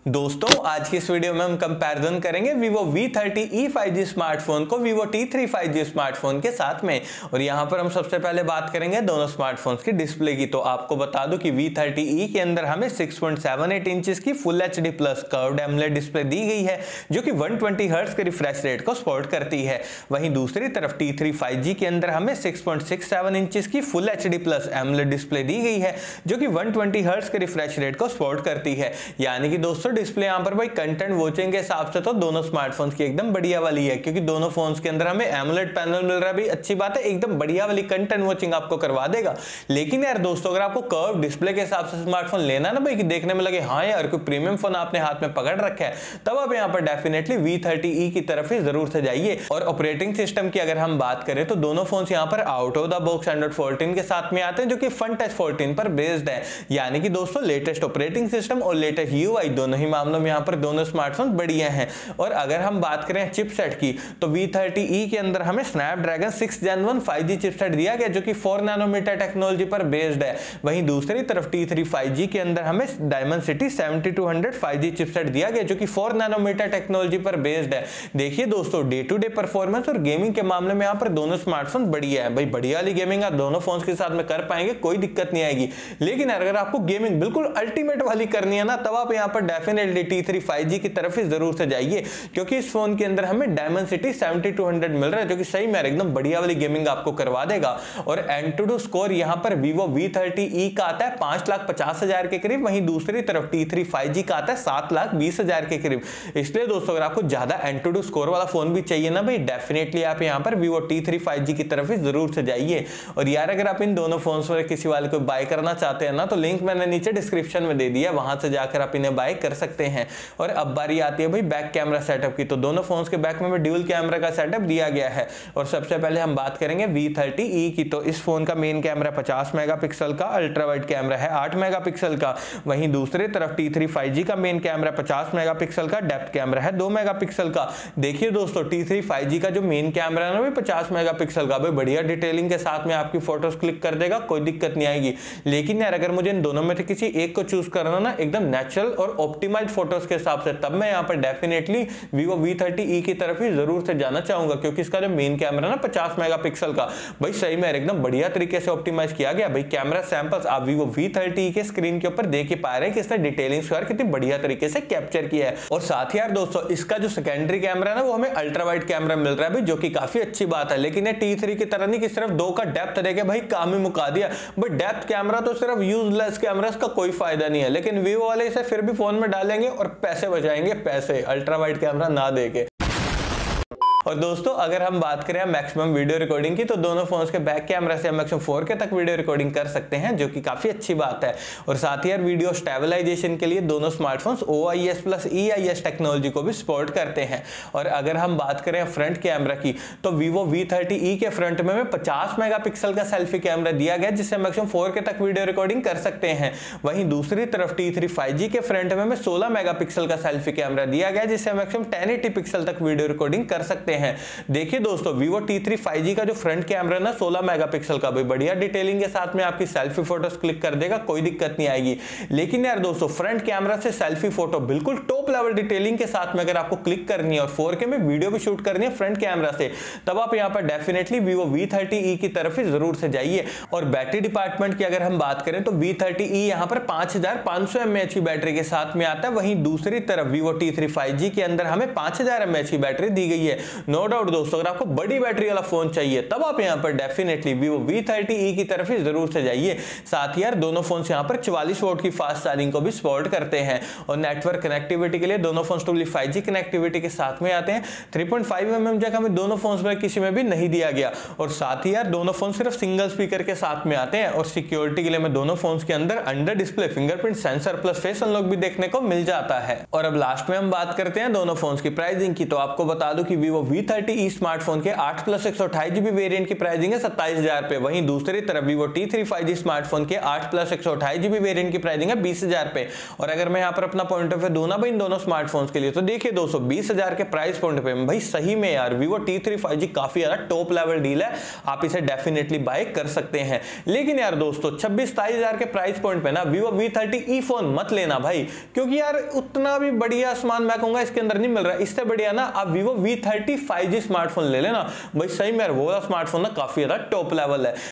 दोस्तों आज की इस वीडियो में हम कंपैरिजन करेंगे Vivo V30e 5G स्मार्टफोन को Vivo T3 5G स्मार्टफोन के साथ में। और यहां पर हम सबसे पहले बात करेंगे दोनों स्मार्टफोन्स की डिस्प्ले की। तो आपको बता दूं कि V30e के अंदर हमें 6.78 इंचेस की full HD plus curved AMOLED display दी गई है जो कि 120 हर्ट्ज के रिफ्रेश रेट को सपोर्ट करती है। वहीं दूसरी तरफ T3 5G के अंदर हमें 6.67 इंचेस की full HD plus AMOLED display दी गई है जो कि 120 हर्ट्ज के रिफ्रेश रेट को सपोर्ट करती है। यानी कि दोस्तों डिस्प्ले यहां पर भाई कंटेंट वॉचिंग के हिसाब से तो दोनों स्मार्टफोन्स की एकदम बढ़िया वाली है, क्योंकि दोनों फोन्स के अंदर हमें एमोलेड पैनल मिल रहा है। भी अच्छी बात है, एकदम बढ़िया वाली कंटेंट वॉचिंग आपको करवा देगा। लेकिन यार दोस्तों अगर आपको कर्व डिस्प्ले के हिसाब से स्मार्टफोन लेना ना भाई कि देखने में लगे हाँ यार कोई प्रीमियम फोन आपने हाथ में पकड़ रखा है, तब आप यहाँ पर डेफिनेटली V30e की तरफ ही जरूर से जाइए। और ऑपरेटिंग सिस्टम की अगर हम बात करें तो दोनों फोन्स यहाँ पर out of the box Android 14 के साथ में आते हैं जो कि FunTouch 14 पर बेस्ड है। यानी कि दोस्तों लेटेस्ट ऑपरेटिंग सिस्टम और लेटेस्ट UI दोनों ही मामलों में यहाँ पर दोनों स्मार्टफोन बढ़िया हैं। और अगर हम बात करें चिपसेट की तो V30e के अंदर हमें स्नैपड्रैगन 6 Gen 1 5G चिपसेट दिया गया जो कि 4 नैनोमीटर टेक्नोलॉजी पर बेस्ड है। वहीं दूसरी तरफ T3 5G के अंदर हमें Dimensity 7200 5G चिपसेट दिया गया जो कि 4 नैनोमीटर टेक्नोलॉजी पर बेस्ड है। देखिए दोस्तों डे टू डे परफॉर्मेंस और गेमिंग के मामले में यहाँ पर दोनों स्मार्टफोन बढ़िया है। भाई बढ़िया वाली गेमिंग आप दोनों फोन्स के साथ में कर पाएंगे, कोई दिक्कत नहीं आएगी। लेकिन अगर आपको गेमिंग बिल्कुल अल्टीमेट वाली करनी है ना, तब आप यहाँ पर डेफिनेटली T3 5G की तरफ ही जरूर से जाइए, क्योंकि इस फोन के अंदर हमें Dimensity 7200 मिल रहा है जो कि सही में एकदम बढ़िया वाली गेमिंग आपको करवा देगा। और एंटूडू स्कोर यहाँ पर Vivo V30e का आता है 5,50,000 के करीब, वहीं दूसरी तरफ T3 5G का आता है 7,20,000 के करीब। इसलिए दोस्तों अगर आपको ज्यादा एंटूडू स्कोर वाला फोन भी चाहिए ना भाई, डेफिनेटली आप यहाँ पर Vivo T3 5G की तरफ ही जरूर से जाइए। और यार अगर आप इन दोनों फोन में किसी वाले को बाय करना चाहते हैं ना, तो लिंक मैंने नीचे डिस्क्रिप्शन में दे दिया, वहां से जाकर आप इन्हें बाय कर सकते हैं। और अब बारी आती है भाई बैक कैमरा सेटअप की। तो दोनों फोन्स के बैक में ड्यूल कैमरा का सेटअप दिया गया है। और सबसे पहले हम बात करेंगे V30e की। तो इस फोन का मेन कैमरा 50 मेगापिक्सल का, अल्ट्रा वाइड कैमरा है 8 मेगापिक्सल का। वहीं दूसरी तरफ T3 5G का मेन कैमरा 50 मेगापिक्सल का, डेप्थ कैमरा है 2 मेगापिक्सल का। देखिए दोस्तों T3 5G का जो मेन कैमरा है ना भाई 50 मेगापिक्सल का, भाई बढ़िया डिटेलिंग के साथ में आपकी फोटोज क्लिक कर देगा, कोई दिक्कत नहीं आएगी। लेकिन यार अगर मुझे इन दोनों में से किसी एक को चूज करना ना एकदम नेचुरल और ऑप्टिमाइज्ड फोटोज के हिसाब से, तब मैं यहाँ पर डेफिनेटली Vivo V30e की तरफ ही जरूर से जाना चाहूंगा, क्योंकि इसका जो मेन कैमरा ना 50 मेगापिक्सल का भाई सही में एकदम बढ़िया तरीके से ऑप्टिमाइज किया गया। भाई कैमरा सैंपल्स आप Vivo V30e के स्क्रीन के ऊपर देख ही पा रहे हैं कि इसने डिटेलिंग स्क्वायर कितनी बढ़िया तरीके से कैप्चर किया है। और साथ ही यार दोस्तों इसका जो सेकेंडरी कैमरा है ना वो हमें अल्ट्रा वाइड कैमरा मिल रहा है भाई, जो कि काफी अच्छी बात है। लेकिन ये T3 की तरह नहीं कि सिर्फ 2 का डेप्थ देके भाई काम ही मुका दिया। भाई डेप्थ कैमरा तो सिर्फ यूजलेस कैमरा, इसका कोई फायदा नहीं है। लेकिन Vivo वाले इसे फिर भी फोन में डालेंगे और पैसे बचाएंगे, पैसे अल्ट्रा वाइड कैमरा ना देके। और दोस्तों अगर हम बात करें मैक्सिमम वीडियो रिकॉर्डिंग की, तो दोनों फोन्स के बैक कैमरा से हम मैक्सिमम 4K तक वीडियो रिकॉर्डिंग कर सकते हैं, जो कि काफी अच्छी बात है। और साथ ही यार वीडियो स्टेबलाइजेशन के लिए दोनों smartphones OIS plus EIS technology को भी सपोर्ट करते हैं। और अगर हम बात करें फ्रंट कैमरा की, तो Vivo V30e के फ्रंट में 50 मेगापिक्सल का सेल्फी कैमरा दिया गया जिससे मैक्सिमम 4K तक वीडियो रिकॉर्डिंग कर सकते हैं। वहीं दूसरी तरफ T3 5G के फ्रंट में 16 मेगापिक्सल का सेल्फी कैमरा दिया गया जिससे मैक्सिमम 1080 पिक्सल तक वीडियो रिकॉर्डिंग कर सकते हैं। देखिए दोस्तों Vivo T3 5G का जो फ्रंट कैमरा ना 16 मेगापिक्सल का, भाई बढ़िया डिटेलिंग के साथ में आपकी सेल्फी फोटोज क्लिक कर देगा, कोई दिक्कत नहीं आएगी। लेकिन यार दोस्तों फ्रंट कैमरा से सेल्फी फोटो बिल्कुल टॉप लेवल डिटेलिंग के साथ में अगर आपको क्लिक करनी है और 4K में वीडियो भी शूट करनी है फ्रंट कैमरा से, तब आप यहाँ पर डेफिनेटली Vivo V30e की तरफ ही जरूर से जाइए। और बैटरी डिपार्टमेंट की अगर हम बात करें तो V30e यहाँ पर 5500 mAh की बैटरी के साथ में आता है। वहीं दूसरी तरफ Vivo T3 5G के अंदर हमें 5000 mAh की बैटरी दी गई है। नो डाउट दोस्तों अगर आपको बड़ी बैटरी वाला फोन चाहिए तब आप यहां पर डेफिनेटली Vivo V30e की तरफ ही जरूर से जाइए। साथ ही यार दोनों फोन यहां पर 44 वोल्ट की फास्ट चार्जिंग को भी सपोर्ट करते हैं। और नेटवर्क कनेक्टिविटी के लिए दोनों फोन टू 5G कनेक्टिविटी के साथ में आते हैं। 3.5 mm जैक हमें दोनों फोन में किसी में भी नहीं दिया गया। और साथ ही यार दोनों फोन सिर्फ सिंगल स्पीकर के साथ में आते हैं। और सिक्योरिटी के लिए हमें दोनों फोन के अंदर under display fingerprint sensor plus face unlock भी देखने को मिल जाता है। और अब लास्ट में हम बात करते हैं दोनों फोन की प्राइसिंग की। तो आपको बता दूं कि Vivo V30e स्मार्टफोन के 8+128GB वेरिएंट की प्राइसिंग है 27,000 पे। वहीं दूसरी तरफ Vivo T3 5G स्मार्टफोन के 8+128GB वेरिएंट की प्राइसिंग है 20,000 पे। और अगर मैं यहाँ पर अपना पॉइंट ऑफ व्यू दूं ना भाई इन दोनों स्मार्टफोन्स के लिए, तो देखिए दोस्तों 20,000 के प्राइस पॉइंट पे भाई सही में यार Vivo T3 5G काफी ज्यादा टॉप लेवल डील है, आप इसे डेफिनेटली बाय कर सकते हैं। लेकिन यार दोस्तों 26-27,000 के प्राइस पॉइंट पे ना Vivo V30e फोन मत लेना भाई, क्योंकि यार उतना भी बढ़िया सामान मैं कहूंगा इसके अंदर नहीं मिल रहा। इससे बढ़िया ना आप Vivo V30 5G स्मार्टफोन ले लेना भाई, सही में यार वो वाला स्मार्टफोन ना काफी ज्यादा टॉप लेवल है।